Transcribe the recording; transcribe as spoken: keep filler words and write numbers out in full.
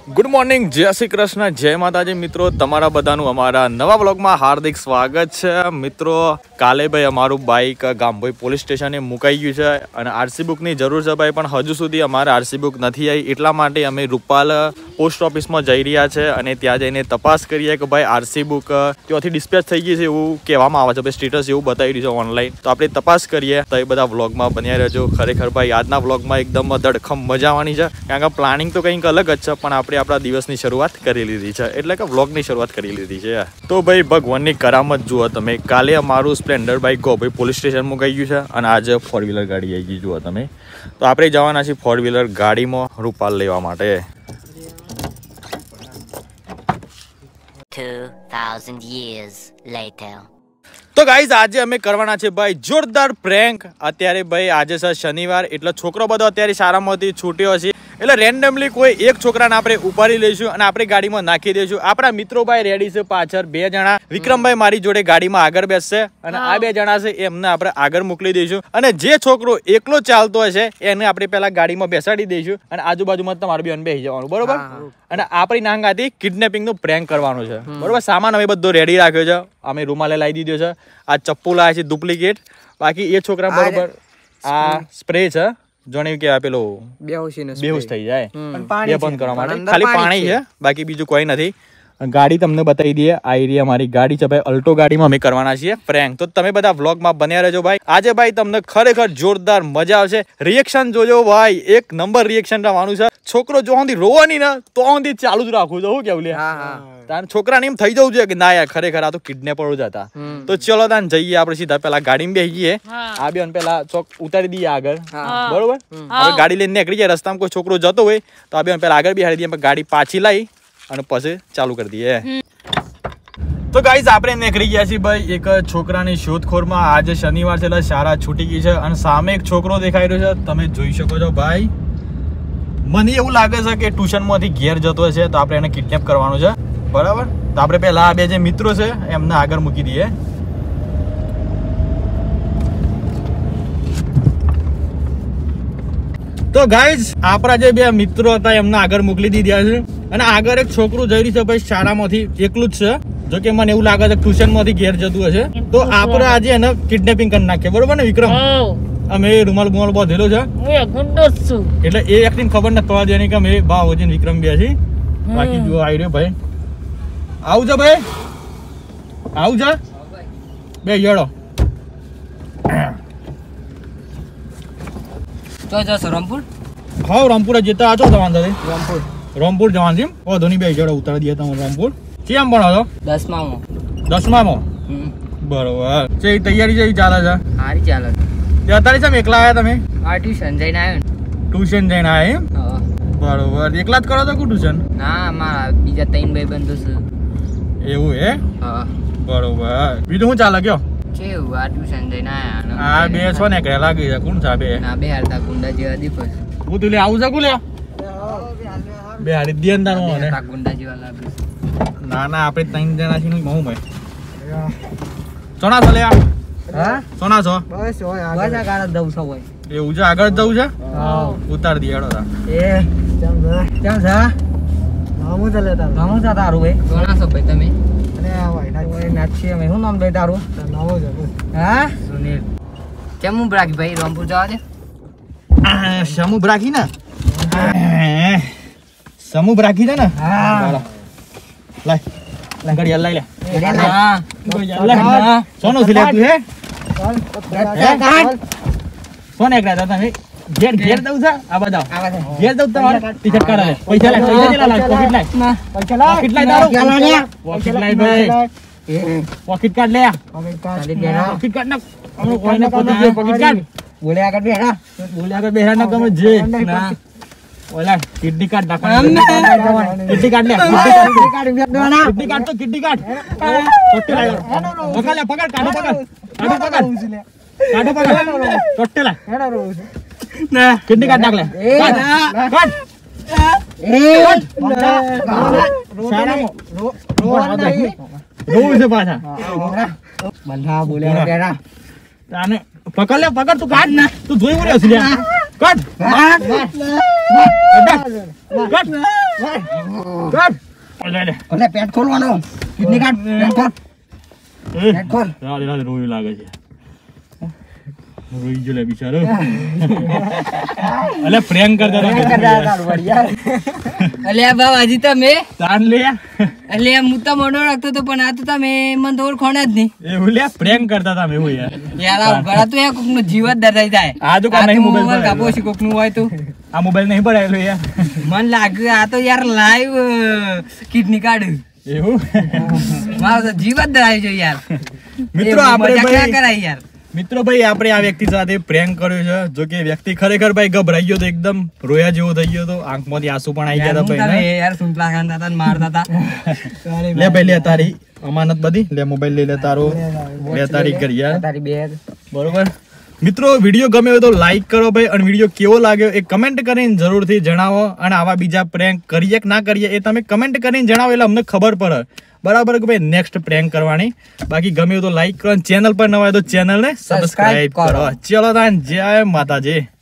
Good morning, જય શ્રી કૃષ્ણ, જય માતાજી મિત્રો. તમારા બધાનું અમારા નવા બ્લોગમાં હાર્દિક સ્વાગત છે મિત્રો. કાલે ભાઈ અમારું બાઇક ગામભાઈ પોલીસ સ્ટેશને મુકાઈ ગયું છે અને આરસી બુકની જરૂર છે ભાઈ, પણ હજુ સુધી અમારે આરસી બુક નથી આવી. એટલા માટે અમે રૂપાલ પોસ્ટ ઓફિસમાં જઈ રહ્યા છે અને ત્યાં જઈને તપાસ કરીએ કે ભાઈ આરસી બુક ત્યાંથી ડિસ્પેચ થઈ ગઈ છે એવું કહેવામાં આવે છે. ભાઈ સ્ટેટસ એવું બતાવી રહ્યું છે ઓનલાઈન, તો આપણે તપાસ કરીએ. તો એ બધા વ્લોગમાં બન્યા રહેજો. ખરેખર ભાઈ આજના વ્લોગમાં એકદમ ધડખમ મજા આવવાની છે, કારણ કે પ્લાનિંગ તો કંઈક અલગ જ છે, પણ આપણે આપણા દિવસની શરૂઆત કરી લીધી છે, એટલે કે વ્લોગની શરૂઆત કરી લીધી છે. તો ભાઈ ભગવાનની કરામત જુઓ તમે. કાલે અમારું સ્પ્લેન્ડર બાઇક ગો ભાઈ પોલીસ સ્ટેશન મુકાઈ ગયું છે અને આજે ફોર વ્હીલર ગાડી આવી ગઈ જુઓ તમે. તો આપણે જવાના છીએ ફોર વ્હીલર ગાડીમાં રૂપાલ લેવા માટે. two thousand years later. તો ગાઈઝ આજે અમે કરવાના છે ભાઈ જોરદાર પ્રેન્ક. અત્યારે ભાઈ આજે છે શનિવાર, એટલે છોકરો બધો અત્યારે શાળામાંથી છૂટ્યો છે, એટલે રેન્ડમલી કોઈ એક છોકરાને આપણે ઉપાડી લઈશું અને આપણે ગાડીમાં નાખી દઈશું. આપણા મિત્રો ભાઈ રેડી છે પાછળ બે જણા. વિક્રમભાઈ મારી જોડે ગાડીમાં આગળ બેસશે અને આ બે જણા છે એમને આપણે આગળ મોકલી દઈશું. અને જે છોકરો એકલો ચાલતો હશે એને આપણે પેલા ગાડીમાં બેસાડી દઈશું અને આજુબાજુમાં તમારું બેન બેસી જવાનું, બરોબર? અને આપણી નાંગાથી કિડનેપિંગ નું પ્રેન્ક કરવાનું છે, બરોબર? સામાન અમે બધો રેડી રાખ્યો છે. અમે રૂમાલે લાવી દીધો છે. આ ચપ્પુ લાવે છે ડુપ્લિકેટ. બાકી એ છોકરા બરોબર આ સ્પ્રે છે, જોણે કે પેલો બેહોશ થઈ જાય એ બંધ કરવા માટે ખાલી પાણી છે, બાકી બીજું કોઈ નથી. ગાડી તમને બતાવી દઈએ. આ એરિયા મારી ગાડી છે ભાઈ, અલ્ટો ગાડીમાં અમે કરવાના છીએ પ્રેન્ક. તો તમે બધા વ્લોગમાં બન્યા રહેજો ભાઈ. આજે ભાઈ તમને ખરેખર જોરદાર મજા આવશે. રિએક્શન જોજો ભાઈ, એક નંબર રિએક્શન રહેવાનું છે. છોકરો જો સુધી રોવાની ને તો સુધી ચાલુ જ રાખવું છે. હું કેવું લે તાર છોકરાને એમ થઈ જવું જોઈએ કે ના યાર ખરેખર આ તો કિડનેપરો જ હતા. તો ચલો તાન જઈએ આપણે સીધા પેલા ગાડીમાં બેસી જઈએ. આ બેન પેલા ચોક ઉતારી દઈએ આગળ, બરોબર? હવે ગાડી લઈને નીકળી જાય. રસ્તામાં કોઈ છોકરો જતો હોય તો આ બેન પેલા આગળ બેસાડી દઈએ, ગાડી પાછી લાવી અને પછી ચાલુ કરી દઈએ. તો ગાઈઝ આપણે નીકળી ગયા છીએ ભાઈ એક છોકરાની શોધખોળમાં. આજે શનિવાર છે એટલે શાળા છૂટી ગઈ છે અને સામે એક છોકરો દેખાઈ રહ્યો છે, તમે જોઈ શકો છો ભાઈ. મને એવું લાગે છે કે ટ્યુશન માંથી ઘેર જતો છે, તો આપણે એને કિડનેપ કરવાનું છે, બરાબર? તો આપણે પેલા આ બે જે મિત્રો છે એમને આગળ મૂકી દઈએ. તો ગાઈઝ આપણા જે બે મિત્રો હતા એમને આગળ મોકલી દીધા છે અને આગળ એક છોકરું જઈ રહ્યું છે ભાઈ શાળામાંથી, એકલું જ છે. જો કે મને એવું લાગે છે ટ્યુશન માંથી ઘેર જતું હશે, તો આપણે આજે એને કિડનેપિંગ કરી નાખીએ, બરોબર ને વિક્રમ? અમે રૂમાલ બુમાલ બાંધેલો છે એટલે એ એક્ટિંગ ખબર નથી પડવા દેવાની કે અમે બા વજન વિક્રમ બે છે. બાકી જો આવી રહ્યો ભાઈ, આવું છે ભાઈ, આવું છે બે યડો. રામપુર હા રામપુર જતા આચો જવાનું છે. રામપુર રામપુર જવાનું છે. ઓ ધોની બે યડો ઉતારી દઈએ તમે રામપુર. કેમ ભણો છો? દસમામાં. દસમામાં બરોબર. છે તૈયારી છે ચાલે છે? સારી ચાલે છે. અત્યારે છે એકલા આવ્યા તમે? આ ટ્યુશન જઈને આવ્યો. ટ્યુશન જઈને આવ્યા એમ? બરોબર. એકલા જ કરો છો કે ટ્યુશન? ના, મારા બીજા ત્રણ ભાઈ બંધુ છે. એવું હે? હા બરોબર. બીજું શું ચાલે કયો? કેવું આ ટ્યુશન જઈને આવ્યા. આ બે છો ને કે લાગી છે કોણ છે બે? ના બે હારતા ગુંડા જેવા દીપો. હું તું લે આવું છે કુલે બે હારી દિયન દાનો ને ગુંડા જેવા લાગે. ના ના આપણે ત્રણ જણા છીએ હું મે સોના છો લે. હા સોના છો? બસ હોય આગળ આગળ જવું છે હોય. એવું છે? આગળ જવું છે? હા ઉતાર દી હેડો તા. એ કેમ છે? કેમ છે? નામું છે લે તારું. નામું છે તારું ભાઈ? સોના છો ભાઈ તમે? અને આ ભાઈ ના નાચી અમે શું નામ દે તારું? નામો છે. હા સુનિલ. કેમ હું બ્રાકી ભાઈ રામપુર જવા દે? સમૂહ રાખી ને સમૂહ રાખી દે ને. હા લાય લાય ઘડિયાળ લઈ લે. હા ઘડિયાળ સોનું થી લે તું હે? સોને એક રાત તમે ઘેર ઘેર દઉં છે આ બધા ઘેર દઉં તમારે ટિકિટ કાઢે પૈસા લાય પૈસા કેટલા લાય પોકેટ લાય પૈસા લાય કેટલા દારૂ પોકેટ લાય ભાઈ પોકેટ કાર્ડ લે પોકેટ કાર્ડ પોકેટ કાર્ડ ના અમે કોઈને પોકેટ પોકેટ કાર્ડ બોલે આગળ બેહા બોલે આગળ બેહા ના ગમે જે ના ઓલા કિડની કાર્ડ નાખવા કિડની કાર્ડ લે કિડની કાર્ડ દેવાના કિડની કાર્ડ તો કિડની કાર્ડ ટોટે લાય પકડ લે પકડ કાઢો પકડ કાઢો પકડ કાઢો પકડ ટોટે લાય હેડા રો ના કિડની કાર્ડ નાખ લે કાઢ કાઢ એ સારામો રો રો છે પાછા બંધા બોલે બેરા તાને પકડ લે પકડ તું કાઢ ના તું જોઈ રહ્યો છે લે કાઢ કાઢ કાઢ ઓલે પેટ ખોલવાનો કિડની કાર્ડ પેટ ખોલ પેટ ખોલ રાડે રાડે રોયું લાગે છે રોઈ જો લે બિચારો અલે પ્રેન્ક કરતા કરતા બઢિયા અલ્યા બાવાજી તમે તાન લે અલ્યા હું તો મોઢો રાખતો તો પણ આ તો તમે મને તો ઓળખોણ જ નહીં એવું લે પ્રેન્ક કરતા હતા એવું યાર યાર આ ઘણા તો યાર કોકનો જીવ જ ડરાઈ જાય આ તો કાં નહીં મોબાઈલ પર કાપો છે કોકનું હોય તો આ મોબાઈલ નહીં પડાયેલો યાર મન લાગ્યું આ તો યાર લાઈવ કિડની કાર્ડ એવું મારો તો જીવ જ ડરાઈ ગયો યાર મિત્રો આપણે મજાક ના ભાઈ કરાય યાર મિત્રો ભાઈ આપણે આ વ્યક્તિ સાથે પ્રેન્ક કર્યો છે જો કે વ્યક્તિ ખરેખર ભાઈ ગભરાઈ ગયો તો એકદમ રોયા જેવો થઈ ગયો તો આંખમાંથી આંસુ પણ આવી ગયા હતા ભાઈ યાર સુંપલા ખાતા હતા ને મારતા હતા લે ભાઈ લે તારી અમાનત બધી લે મોબાઈલ લઈ લે તારો લે તારી કરી યાર તારી બેગ બરોબર મિત્રો વિડીયો ગમે હોય તો લાઈક કરો ભાઈ અને વિડીયો કેવો લાગ્યો એ કમેન્ટ કરીને જરૂરથી જણાવો અને આવા બીજા પ્રેન્ક કરીએ કે ના કરીએ એ તમે કમેન્ટ કરીને જણાવો એટલે અમને ખબર પડે બરાબર કે ભાઈ નેક્સ્ટ પ્રેન્ક કરવાની બાકી ગમે તો લાઈક કરો ચેનલ પર ન હોય તો ચેનલ ને સબસ્ક્રાઇબ કરો ચલો તાન જય માતાજી.